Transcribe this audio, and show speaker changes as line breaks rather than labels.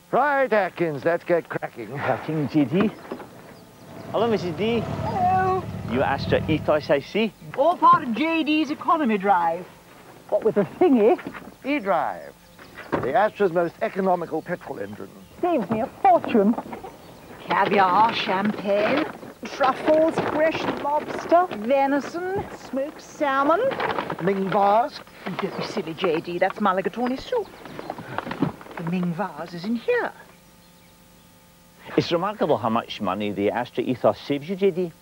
Right, Atkins, let's get cracking.
Cracking, JD. Hello, Mrs. D.
Hello.
You Astra Ethos, I see.
All part of JD's economy drive. What with a thingy?
E-Drive, the Astra's most economical petrol engine.
Saves me a fortune. Caviar, champagne, truffles, fresh lobster, venison, smoked salmon.
Ming vase.
Don't be silly, JD, that's mulligatawny soup. The Ming vase is in here.
It's remarkable how much money the Astra Ethos saves you, JD.